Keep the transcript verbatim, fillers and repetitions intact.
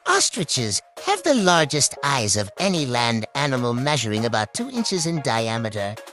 Ostriches have the largest eyes of any land animal, measuring about two inches in diameter.